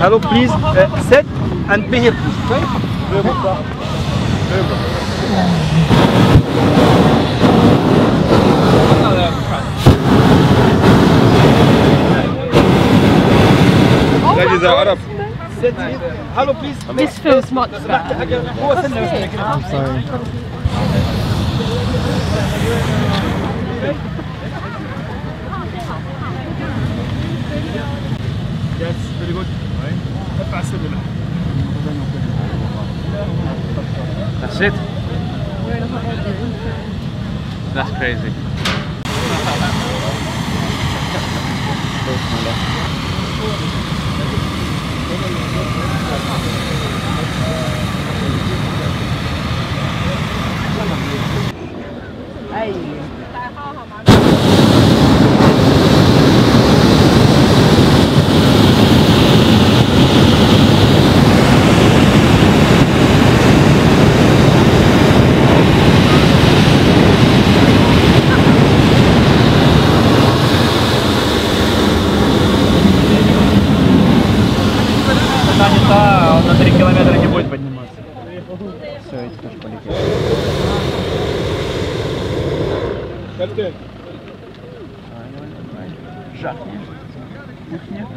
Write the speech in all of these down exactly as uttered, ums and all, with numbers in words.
Hello, please uh, sit and behave, please. Ladies are Arab. Hello, please. This feels much better. I'm sorry. Yes, very good. That's it. That's crazy. Она на три километра не будет подниматься. Все, эти тоже полетели. Жахни. Кухня.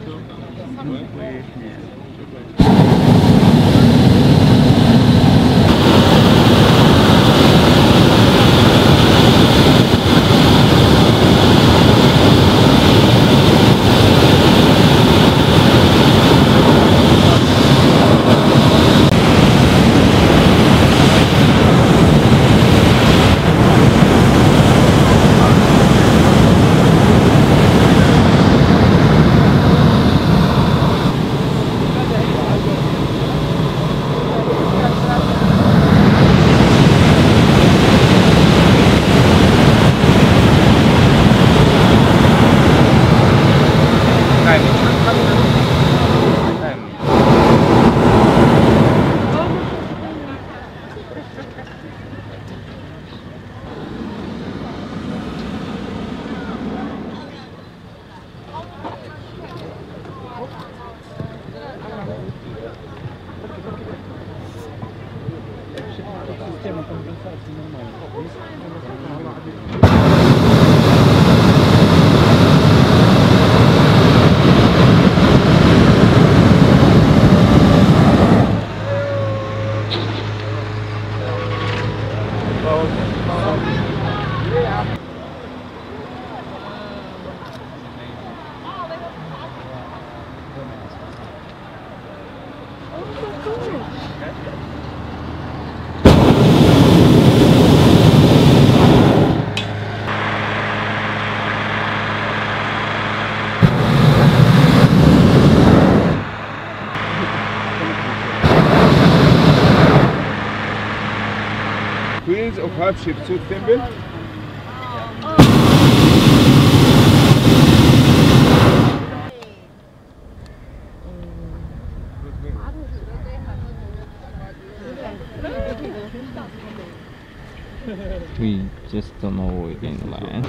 Система компенсации нормальная. Queens of Hatshepsut Temple. We just don't know where we're going to land.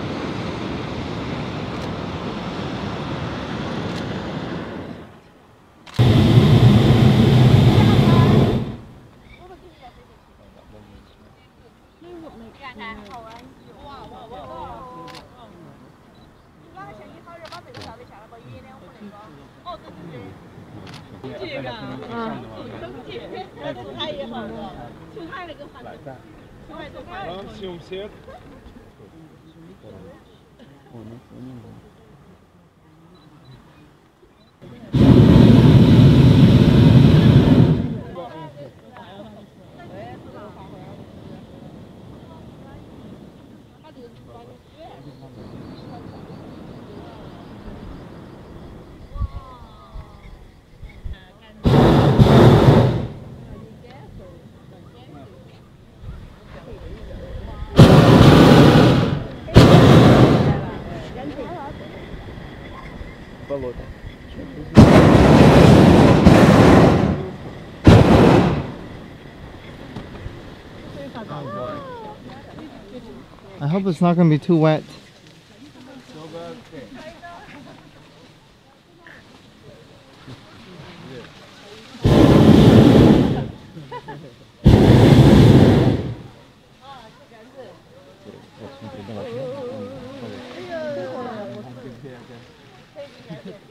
I hope it's not going to be too wet.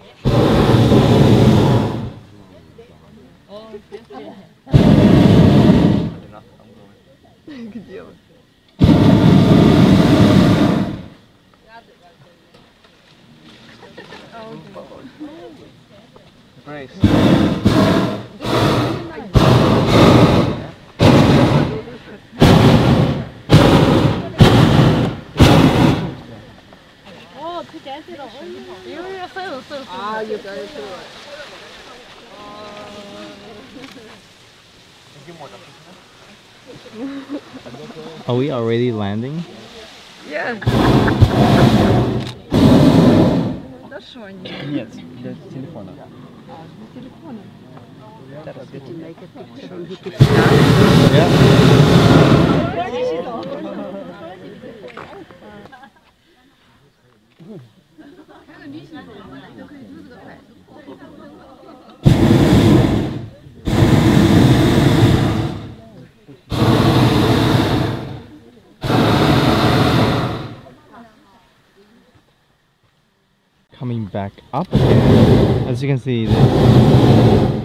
Grace. Oh, together. You so so. Ah, you got it too. Are we already landing? Yeah. Да что они? Нет, для телефона. Телефоны. Coming back up again. As you can see, this.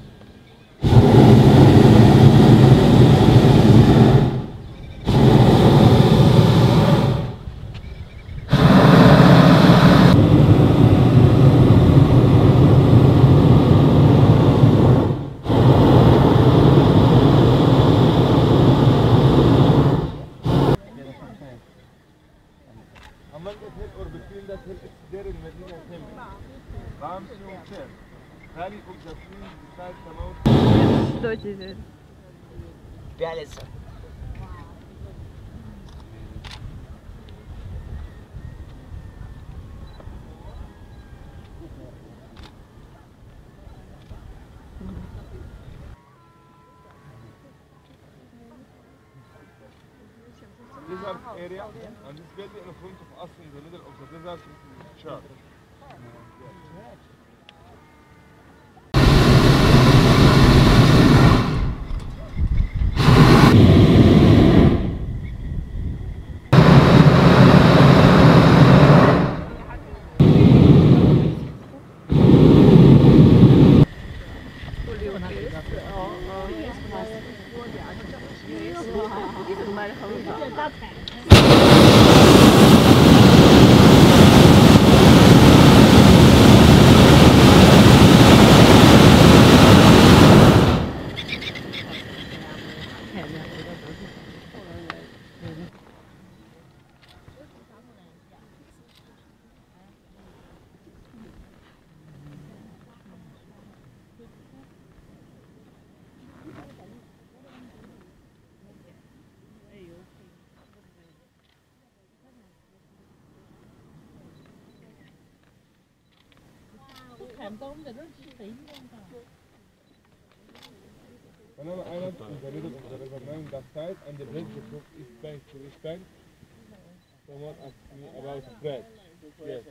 عملت هيل اور بتوين ذات هيل اتس دير المدينة كاملة. رامسي وكير. Valley of the trees beside the mountain. Что теперь? Пялится. Desert area and this building in front of us in the middle of the desert church. Banana Island is the middle of the river Nile that side and the bridge from east bank to west bank. Someone asked me about bread. Yes.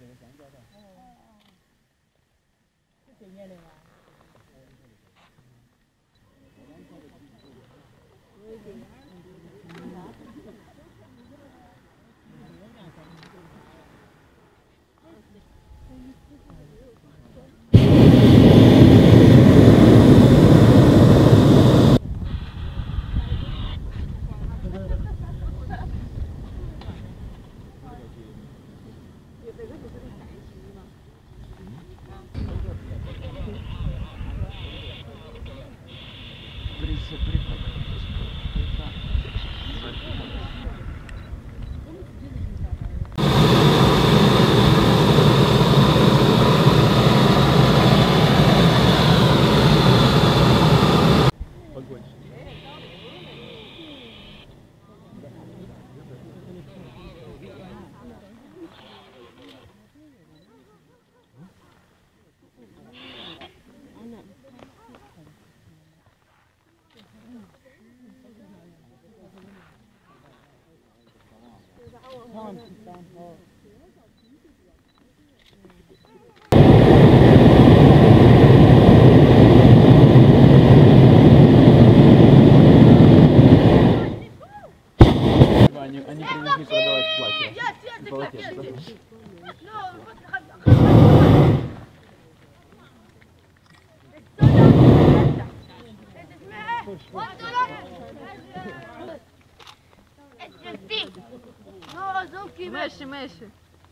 ماشي ماشي.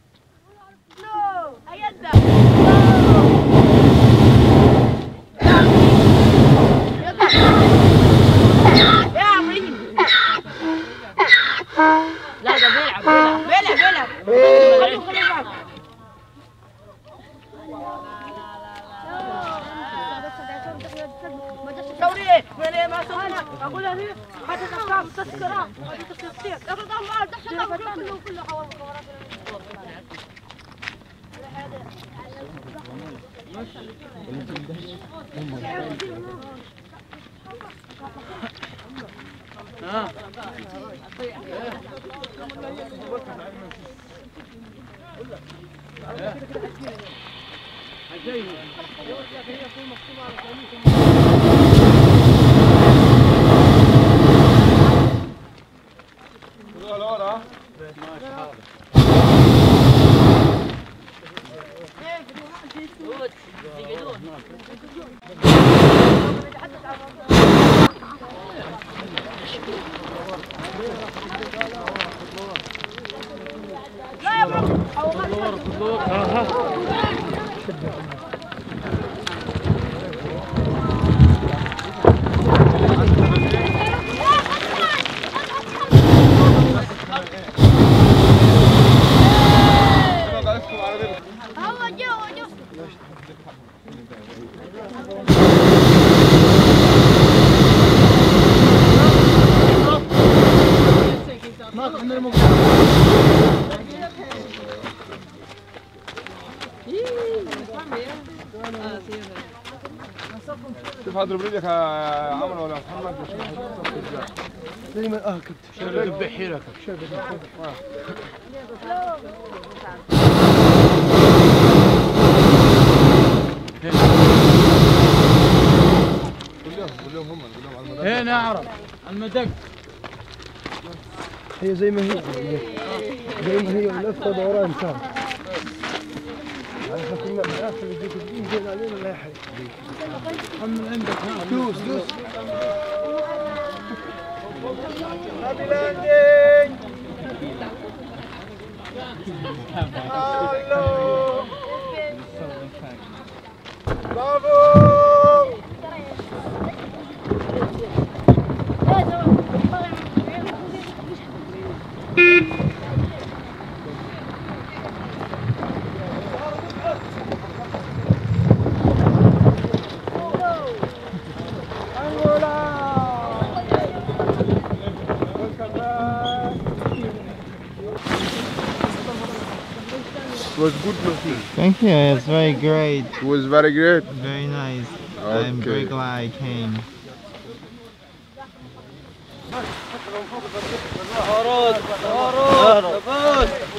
يا عمرين. لا ده بيلعب بيلعب بيلعب بيلعب. خليه يلعب. دوري من ما سوينا اقول لك حتى تقام تذكره هذه تفسير اخذ الله دحشة كله كله حوالي شوف هذا بريدك عمر ولا محمد زي ما اه كنت شغل بحيرك شغل كلهم كلهم هم كلهم على هنا اعرف المدق هي زي ما هي زي ما هي ولفه دوران كان يعني كنا بناخذ يجيك الدين زين علينا لا يحرق من عندك ها دوس دوس هابي لاندنج هالو برافو It was good looking. Thank you, it's very great. It was very great. Very nice. Okay. I'm very glad I came. أراد أراد